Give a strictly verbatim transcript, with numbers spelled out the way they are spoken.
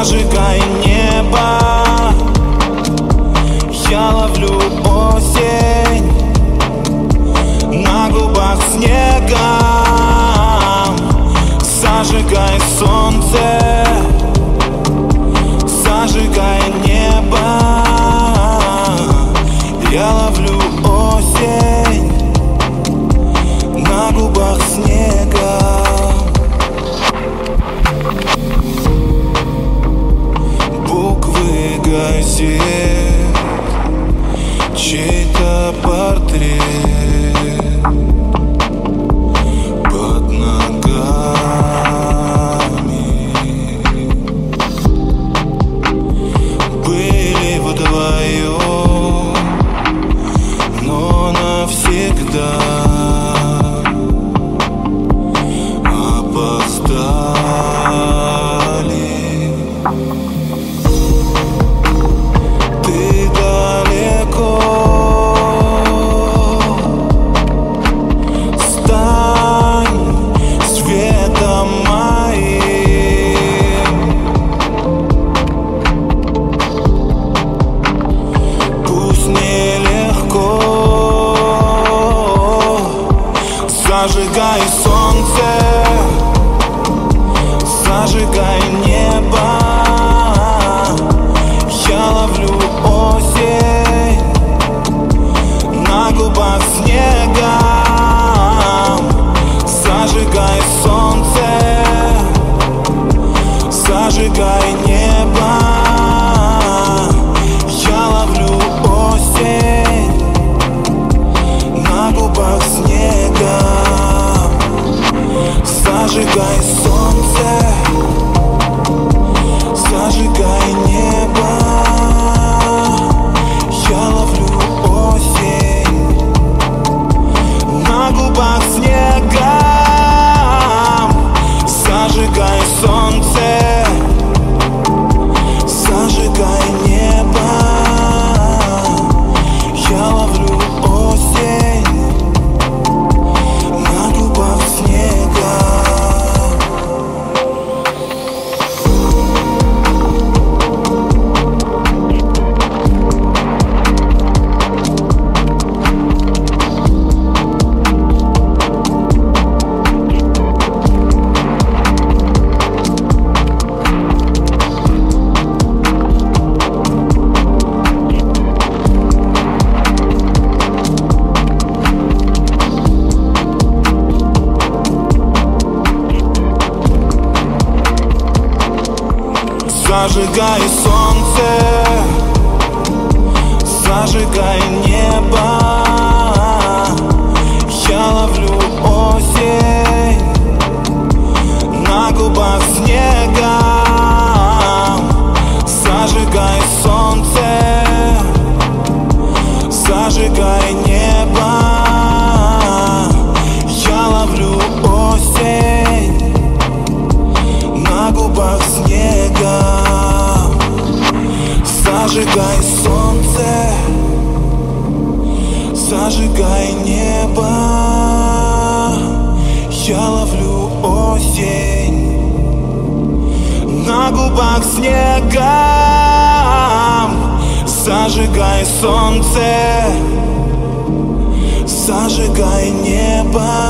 зажигай небо. Я ловлю осень на губах снега. Зажигай солнце, зажигай небо. Я ловлю осень на губах снега. Буквы газет, чей-то портрет под ногами. Были вдвоем, но навсегда опоздали. Ты далеко, стань светом моим. Пусть нелегко, зажигай солнце, зажигай небо. Я ловлю осень на губах снега. Зажигай солнце, зажигай небо. Я ловлю осень на губах снега. Зажигай солнце, зажигай небо. Я ловлю осень на губах снега. Зажигай солнце, зажигай небо. Я ловлю осень на губах снега. Зажигай солнце, зажигай небо. Я ловлю осень на губах снега. Зажигай солнце, зажигай небо. Я ловлю осень на губах снега. Зажигай солнце, зажигай небо. Я ловлю осень на губах снега. Зажигай солнце, зажигай небо.